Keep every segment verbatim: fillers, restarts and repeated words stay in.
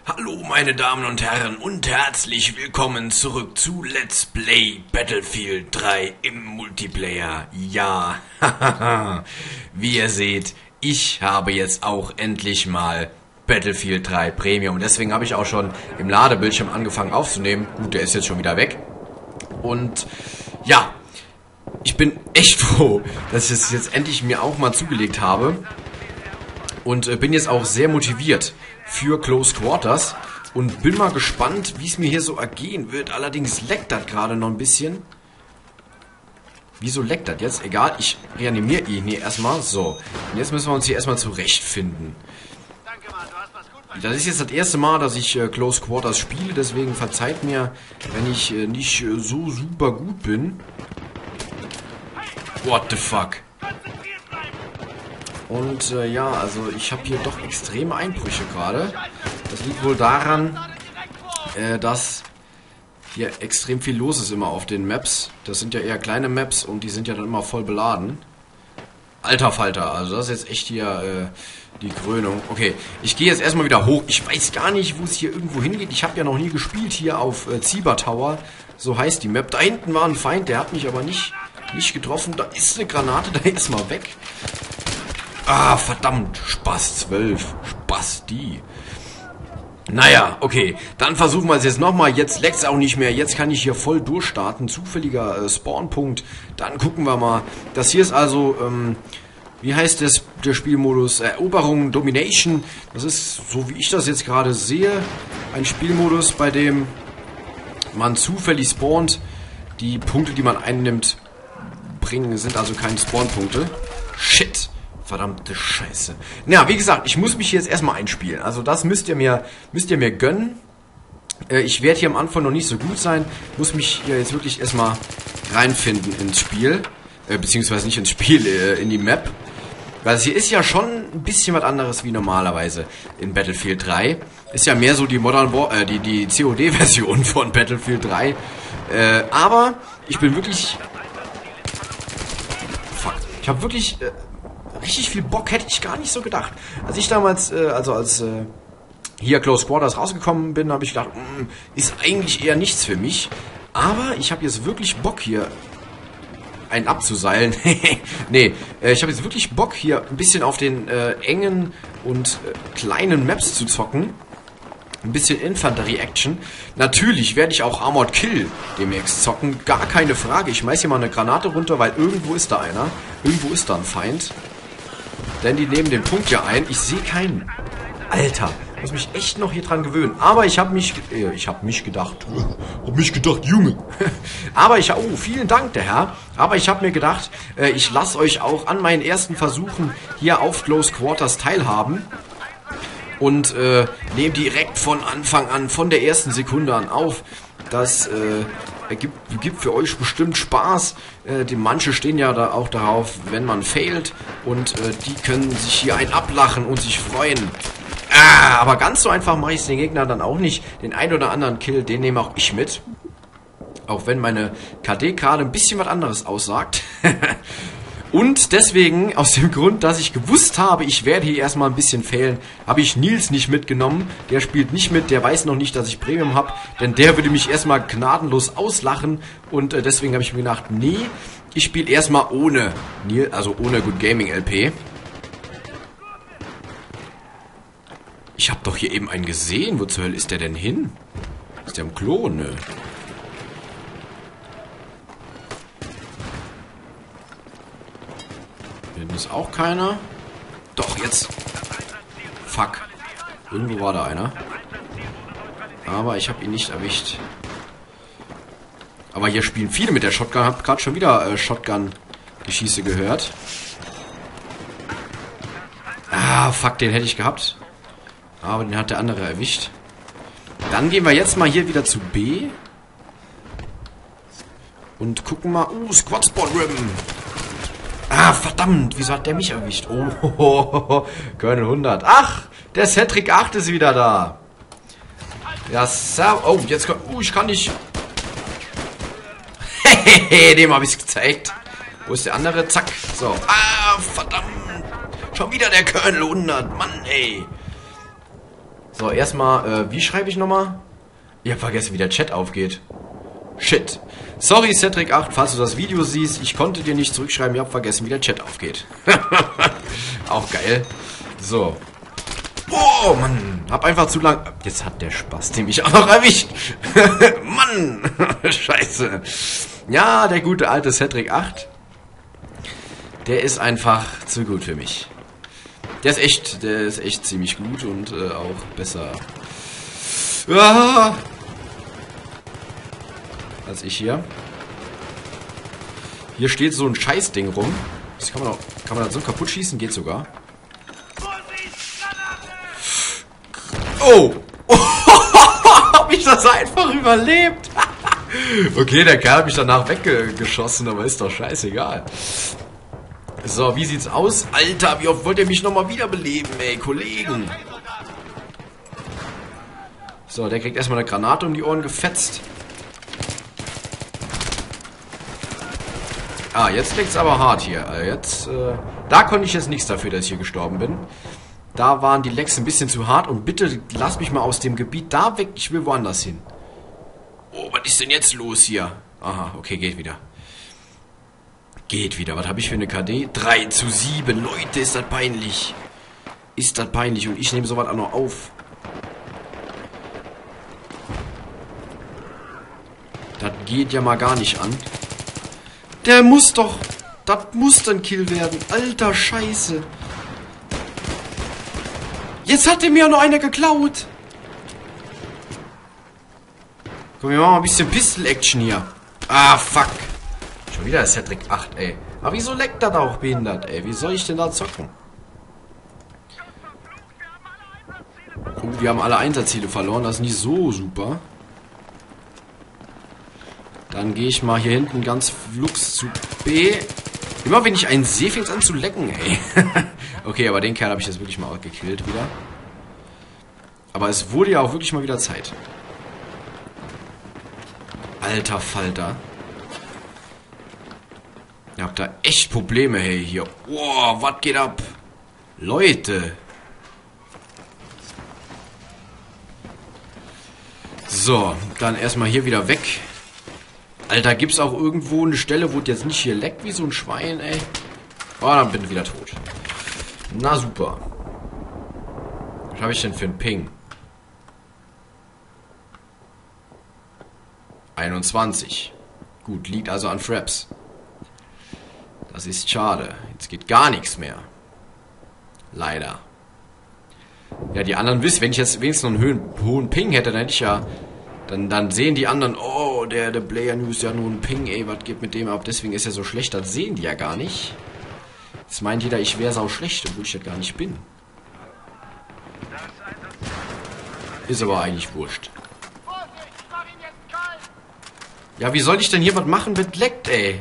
Hallo meine Damen und Herren und herzlich willkommen zurück zu Let's Play Battlefield drei im Multiplayer. Ja, wie ihr seht, ich habe jetzt auch endlich mal Battlefield drei Premium. Deswegen habe ich auch schon im Ladebildschirm angefangen aufzunehmen. Gut, der ist jetzt schon wieder weg. Und ja, ich bin echt froh, dass ich es jetzt endlich mir auch mal zugelegt habe. Und äh, bin jetzt auch sehr motiviert für Close Quarters. Und bin mal gespannt, wie es mir hier so ergehen wird. Allerdings leckt das gerade noch ein bisschen. Wieso leckt das jetzt? Egal, ich reanimiere ihn hier erstmal. So, und jetzt müssen wir uns hier erstmal zurechtfinden. Das ist jetzt das erste Mal, dass ich äh, Close Quarters spiele. Deswegen verzeiht mir, wenn ich äh, nicht äh, so super gut bin. What the fuck? Und äh, ja, also ich habe hier doch extreme Einbrüche gerade. Das liegt wohl daran, äh, dass hier extrem viel los ist immer auf den Maps. Das sind ja eher kleine Maps und die sind ja dann immer voll beladen. Alter Falter, also das ist jetzt echt hier äh, die Krönung. Okay, ich gehe jetzt erstmal wieder hoch. Ich weiß gar nicht, wo es hier irgendwo hingeht. Ich habe ja noch nie gespielt hier auf äh, Ziba Tower. So heißt die Map. Da hinten war ein Feind, der hat mich aber nicht, nicht getroffen. Da ist eine Granate, da ist mal weg. Ah, verdammt, Spaß zwölf, Spaß die. Naja, okay, dann versuchen wir es jetzt nochmal. Jetzt leckt es auch nicht mehr. Jetzt kann ich hier voll durchstarten. Zufälliger äh, Spawnpunkt. Dann gucken wir mal. Das hier ist also, ähm, wie heißt das, der Spielmodus? Eroberung, Domination. Das ist, so wie ich das jetzt gerade sehe, ein Spielmodus, bei dem man zufällig spawnt. Die Punkte, die man einnimmt, bringen, sind also keine Spawnpunkte. Shit. Verdammte Scheiße. Ja, wie gesagt, ich muss mich hier jetzt erstmal einspielen. Also das müsst ihr mir, müsst ihr mir gönnen. Äh, ich werde hier am Anfang noch nicht so gut sein. Muss mich hier jetzt wirklich erstmal reinfinden ins Spiel. Äh, beziehungsweise nicht ins Spiel, äh, in die Map. Weil es hier ist ja schon ein bisschen was anderes wie normalerweise in Battlefield drei. Ist ja mehr so die Modern War, äh, die, die C O D-Version von Battlefield drei. Äh, aber ich bin wirklich... Fuck. Ich habe wirklich... Äh, richtig viel Bock, hätte ich gar nicht so gedacht. Als ich damals, äh, also als äh, hier Close Quarters rausgekommen bin, habe ich gedacht, mh, ist eigentlich eher nichts für mich. Aber ich habe jetzt wirklich Bock hier einen abzuseilen. Nee, äh, ich habe jetzt wirklich Bock hier ein bisschen auf den äh, engen und äh, kleinen Maps zu zocken. Ein bisschen Infanterie-Action. Natürlich werde ich auch Armored Kill demnächst zocken. Gar keine Frage. Ich schmeiß hier mal eine Granate runter, weil irgendwo ist da einer. Irgendwo ist da ein Feind. Denn die nehmen den Punkt ja ein. Ich sehe keinen. Alter, muss mich echt noch hier dran gewöhnen. Aber ich habe mich... Äh, ich habe mich gedacht... hab mich gedacht, Junge. Aber ich... Oh, vielen Dank, der Herr. Aber ich habe mir gedacht, äh, ich lasse euch auch an meinen ersten Versuchen hier auf Close Quarters teilhaben. Und äh, nehme direkt von Anfang an, von der ersten Sekunde an auf. Das äh, gibt, gibt für euch bestimmt Spaß. Äh, die manche stehen ja da auch darauf, wenn man failt. Und äh, die können sich hier ein ablachen und sich freuen. Ah, aber ganz so einfach mache ich es den Gegnern dann auch nicht. Den ein oder anderen Kill, den nehme auch ich mit. Auch wenn meine K D gerade ein bisschen was anderes aussagt. Und deswegen, aus dem Grund, dass ich gewusst habe, ich werde hier erstmal ein bisschen failen, habe ich Nils nicht mitgenommen. Der spielt nicht mit, der weiß noch nicht, dass ich Premium habe. Denn der würde mich erstmal gnadenlos auslachen. Und äh, deswegen habe ich mir gedacht, nee, ich spiele erstmal ohne Nils, also ohne Good Gaming L P. Ich habe doch hier eben einen gesehen. Wo zur Hölle ist der denn hin? Ist der im Klo? Nö. Hinten ist auch keiner. Doch, jetzt. Fuck. Irgendwo war da einer. Aber ich habe ihn nicht erwischt. Aber hier spielen viele mit der Shotgun. Hab gerade schon wieder äh, Shotgun-Geschieße gehört. Ah, fuck, den hätte ich gehabt. Aber den hat der andere erwischt. Dann gehen wir jetzt mal hier wieder zu B. Und gucken mal. Uh, Squad Spot Ribbon. Ah, verdammt, wieso hat der mich erwischt? Oh, ho, ho, ho. Colonel hundert. Ach, der Cedric acht ist wieder da. Ja, so. Oh, jetzt kann... Oh, ich kann nicht... Hehehe, dem habe ich es gezeigt. Wo ist der andere? Zack. So. Ah, verdammt. Schon wieder der Colonel hundert. Mann, ey. So, erstmal, äh, wie schreibe ich nochmal? Ich hab vergessen, wie der Chat aufgeht. Shit. Sorry, Cedric acht, falls du das Video siehst. Ich konnte dir nicht zurückschreiben, ich hab vergessen, wie der Chat aufgeht. Auch geil. So. Oh, Mann. Hab einfach zu lang... Jetzt hat der Spaß, den mich auch noch erwischt. Mann. Scheiße. Ja, der gute alte Cedric acht. Der ist einfach zu gut für mich. Der ist echt, der ist echt ziemlich gut und äh, auch besser ah, als ich hier. Hier steht so ein Scheißding rum. Das kann man auch, kann man das so kaputt schießen? Geht sogar. Oh! Hab ich das einfach überlebt? Okay, der Kerl hat mich danach weggeschossen, aber ist doch scheißegal. So, wie sieht's aus? Alter, wie oft wollt ihr mich nochmal wiederbeleben, ey, Kollegen? So, der kriegt erstmal eine Granate um die Ohren gefetzt. Ah, jetzt liegt's aber hart hier. Also jetzt, äh, da konnte ich jetzt nichts dafür, dass ich hier gestorben bin. Da waren die Lecks ein bisschen zu hart und bitte lass mich mal aus dem Gebiet da weg. Ich will woanders hin. Oh, was ist denn jetzt los hier? Aha, okay, geht wieder. Geht wieder. Was habe ich für eine K D? drei zu sieben. Leute, ist das peinlich. Ist das peinlich. Und ich nehme sowas auch noch auf. Das geht ja mal gar nicht an. Der muss doch... Das muss dann Kill werden. Alter Scheiße. Jetzt hat er mir noch einer geklaut. Komm, wir machen mal ein bisschen Pistol-Action hier. Ah, fuck. Schon wieder Cedric acht, ey. Aber wieso leckt das auch behindert, ey? Wie soll ich denn da zocken? Oh, wir haben alle Einsatzziele verloren. Das ist nicht so super. Dann gehe ich mal hier hinten ganz flugs zu B. Immer wenn ich einen sehe, fängt es an zu lecken, ey. Okay, aber den Kerl habe ich jetzt wirklich mal gekillt wieder. Aber es wurde ja auch wirklich mal wieder Zeit. Alter Falter. Ihr habt da echt Probleme, hey, hier. Wow, was geht ab? Leute. So, dann erstmal hier wieder weg. Alter, gibt's auch irgendwo eine Stelle, wo es jetzt nicht hier leckt wie so ein Schwein, ey? Oh, dann bin ich wieder tot. Na super. Was habe ich denn für einen Ping? einundzwanzig. Gut, liegt also an Fraps. Das ist schade. Jetzt geht gar nichts mehr. Leider. Ja, die anderen wissen, wenn ich jetzt wenigstens noch einen hohen, hohen Ping hätte, dann hätte ich ja... Dann, dann sehen die anderen, oh, der, der Player News ja nur einen Ping, ey, was geht mit dem ab? Deswegen ist er so schlecht. Das sehen die ja gar nicht. Jetzt meint jeder, ich wäre sau schlecht, obwohl ich das gar nicht bin. Ist aber eigentlich wurscht. Ja, wie soll ich denn hier was machen mit leckt, ey?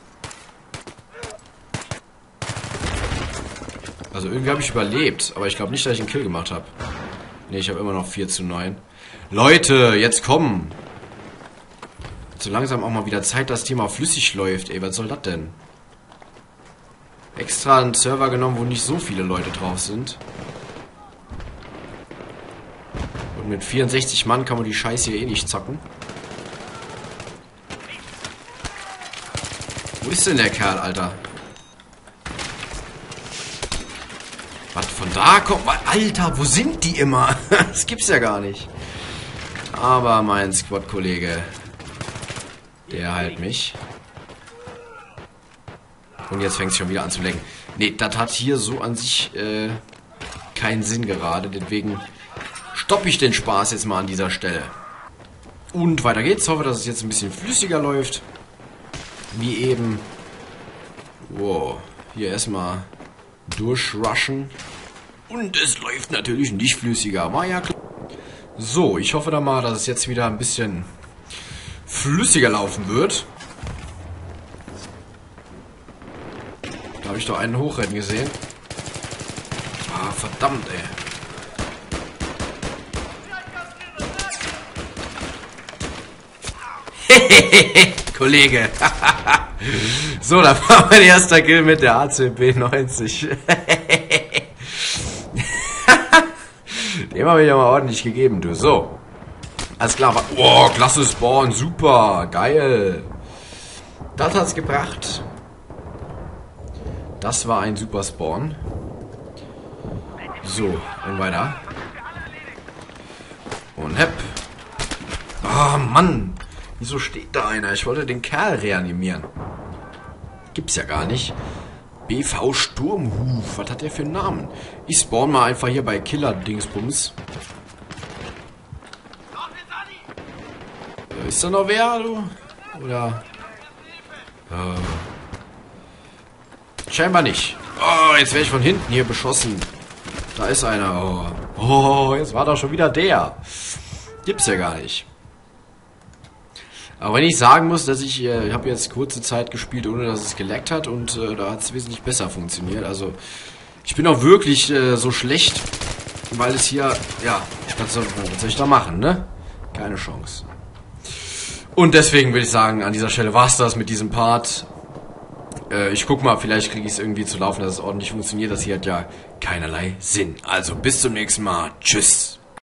Also irgendwie habe ich überlebt, aber ich glaube nicht, dass ich einen Kill gemacht habe. Ne, ich habe immer noch vier zu neun. Leute, jetzt kommen! So langsam auch mal wieder Zeit, dass das Thema flüssig läuft, ey, was soll das denn? Extra einen Server genommen, wo nicht so viele Leute drauf sind. Und mit vierundsechzig Mann kann man die Scheiße hier eh nicht zocken. Wo ist denn der Kerl, Alter? Was, von da kommt... Alter, wo sind die immer? Das gibt's ja gar nicht. Aber mein Squad-Kollege, der heilt mich. Und jetzt fängt es schon wieder an zu lecken. Ne, das hat hier so an sich äh, keinen Sinn gerade. Deswegen stoppe ich den Spaß jetzt mal an dieser Stelle. Und weiter geht's. Hoffe, dass es jetzt ein bisschen flüssiger läuft. Wie eben. Wow. Hier erstmal durchrushen. Und es läuft natürlich nicht flüssiger. War ja klar. So, ich hoffe dann mal, dass es jetzt wieder ein bisschen flüssiger laufen wird. Da habe ich doch einen hochrennen gesehen. Ah, verdammt, ey. Kollege. So, da war mein erster Kill mit der A C P neunzig. Den immer wieder mal ordentlich gegeben, du. So. Alles klar. Oh, klasse Spawn. Super. Geil. Das hat's gebracht. Das war ein super Spawn. So, und weiter. Und hepp. Oh, Mann. Wieso steht da einer? Ich wollte den Kerl reanimieren. Gibt's ja gar nicht. B V Sturmhuf. Was hat der für einen Namen? Ich spawn mal einfach hier bei Killer-Dingsbums. Äh, ist da noch wer, du? Oder? Äh, scheinbar nicht. Oh, jetzt werde ich von hinten hier beschossen. Da ist einer. Oh, oh, jetzt war da schon wieder der. Gibt's ja gar nicht. Aber wenn ich sagen muss, dass ich, äh, ich habe jetzt kurze Zeit gespielt, ohne dass es geleckt hat und äh, da hat es wesentlich besser funktioniert. Also ich bin auch wirklich äh, so schlecht, weil es hier, ja, was soll, was soll ich da machen, ne? Keine Chance. Und deswegen würde ich sagen, an dieser Stelle war's das mit diesem Part. Äh, ich guck mal, vielleicht kriege ich es irgendwie zu laufen, dass es ordentlich funktioniert. Das hier hat ja keinerlei Sinn. Also bis zum nächsten Mal. Tschüss.